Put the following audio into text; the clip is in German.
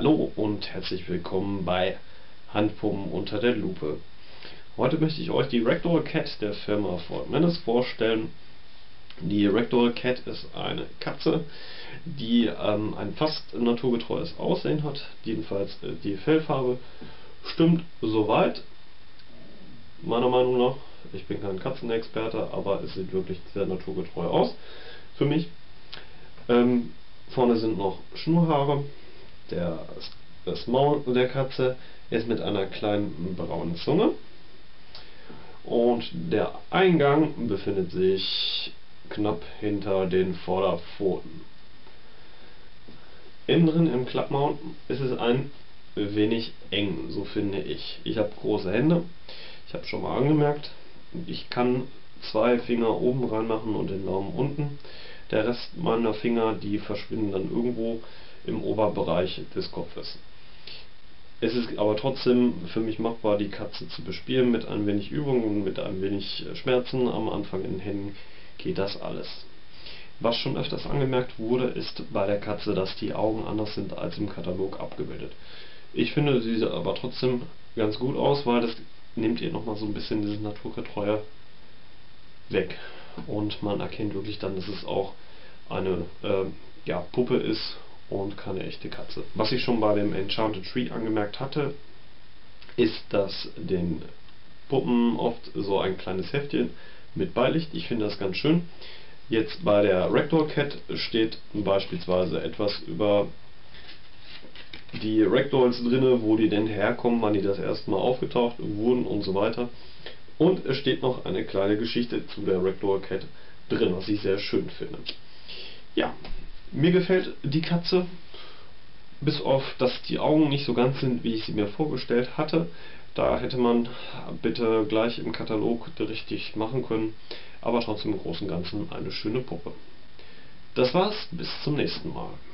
Hallo und herzlich willkommen bei Handpumpen unter der Lupe. Heute möchte ich euch die Ragdoll Cat der Firma Ford Menace vorstellen. Die Ragdoll Cat ist eine Katze, die ein fast naturgetreues Aussehen hat. Jedenfalls die Fellfarbe stimmt soweit, meiner Meinung nach. Ich bin kein Katzenexperte, aber es sieht wirklich sehr naturgetreu aus für mich. Vorne sind noch Schnurrhaare. Das Maul der Katze ist mit einer kleinen braunen Zunge. Und der Eingang befindet sich knapp hinter den Vorderpfoten. Innen drin im Klappmaul ist es ein wenig eng, so finde ich. Ich habe große Hände, ich habe schon mal angemerkt, ich kann 2 Finger oben reinmachen und den Daumen unten. Der Rest meiner Finger, die verschwinden dann irgendwo im Oberbereich des Kopfes. Es ist aber trotzdem für mich machbar, die Katze zu bespielen. Mit ein wenig Übung und mit ein wenig Schmerzen am Anfang in den Händen geht das alles. Was schon öfters angemerkt wurde, ist bei der Katze, dass die Augen anders sind als im Katalog abgebildet. Ich finde, sie sieht aber trotzdem ganz gut aus, weil das nimmt ihr nochmal so ein bisschen dieses Naturgetreue weg. Und man erkennt wirklich dann, dass es auch eine Puppe ist und keine echte Katze. Was ich schon bei dem Enchanted Tree angemerkt hatte, ist, dass den Puppen oft so ein kleines Heftchen mit beiliegt. Ich finde das ganz schön. Jetzt bei der Ragdoll Cat steht beispielsweise etwas über die Ragdolls drinne, wo die denn herkommen, wann die das erste Mal aufgetaucht wurden und so weiter. Und es steht noch eine kleine Geschichte zu der Ragdoll Cat drin, was ich sehr schön finde. Ja, mir gefällt die Katze, bis auf dass die Augen nicht so ganz sind, wie ich sie mir vorgestellt hatte. Da hätte man bitte gleich im Katalog richtig machen können, aber trotzdem im Großen und Ganzen eine schöne Puppe. Das war's, bis zum nächsten Mal.